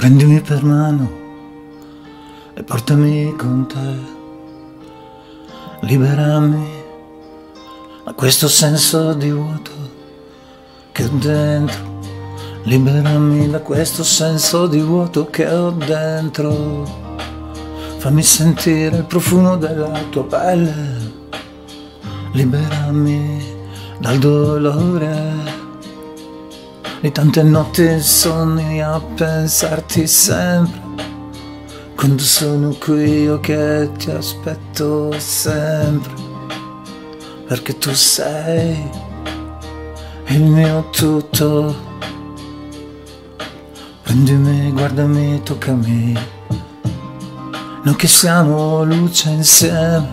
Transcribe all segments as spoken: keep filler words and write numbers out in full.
Prendimi per mano e portami con te, liberami da questo senso di vuoto che ho dentro, liberami da questo senso di vuoto che ho dentro, fammi sentire il profumo della tua pelle, liberami dal dolore di tante notti insonni a pensarti sempre, quando sono qui io che ti aspetto sempre, perché tu sei il mio tutto. Prendimi, guardami, toccami, noi che siamo luce insieme,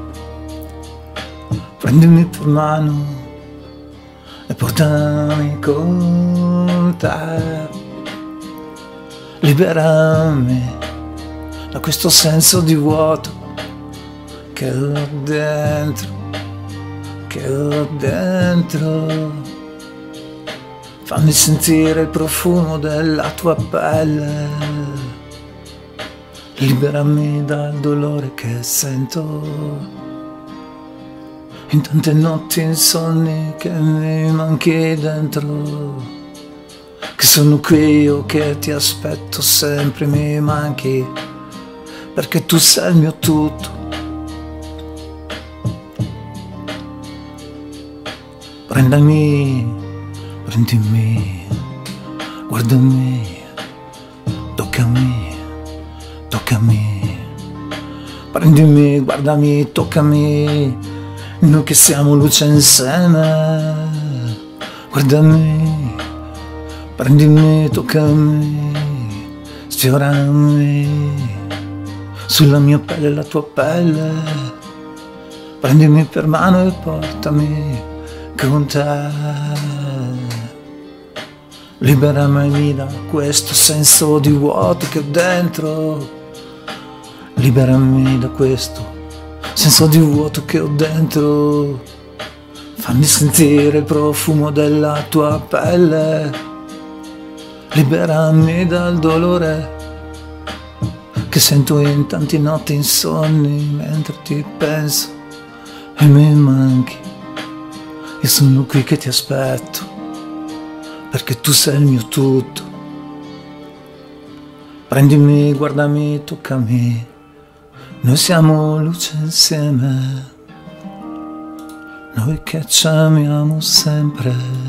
prendimi per mano e portami con te, liberami da questo senso di vuoto che ho dentro, che ho dentro, fammi sentire il profumo della tua pelle, liberami dal dolore che sento in tante notti insonni che mi manchi dentro, che sono qui io che ti aspetto sempre, mi manchi, perché tu sei il mio tutto. Prendami, prendimi, guardami, toccami, toccami, prendimi, guardami, toccami, noi che siamo luce insieme, guardami, prendimi, toccami, sfiorami sulla mia pelle, la tua pelle, prendimi per mano e portami con te, liberami da questo senso di vuoto che ho dentro, liberami da questo senso di vuoto che ho dentro, fammi sentire il profumo della tua pelle, liberami dal dolore che sento in tanti notti insonni mentre ti penso e mi manchi. Io sono qui che ti aspetto, perché tu sei il mio tutto. Prendimi, guardami, toccami, noi siamo luce insieme, noi che ci amiamo sempre.